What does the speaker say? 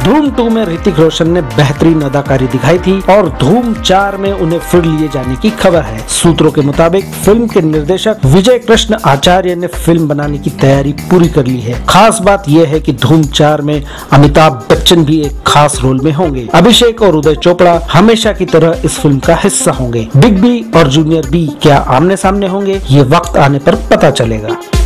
धूम 2 में ऋतिक रोशन ने बेहतरीन अदाकारी दिखाई थी और धूम 4 में उन्हें फिर लिए जाने की खबर है। सूत्रों के मुताबिक फिल्म के निर्देशक विजय कृष्ण आचार्य ने फिल्म बनाने की तैयारी पूरी कर ली है। खास बात यह है कि धूम 4 में अमिताभ बच्चन भी एक खास रोल में होंगे। अभिषेक और उदय चोपड़ा हमेशा की तरह इस फिल्म का हिस्सा होंगे। बिग बी और जूनियर बी क्या आमने सामने होंगे, ये वक्त आने पर पता चलेगा।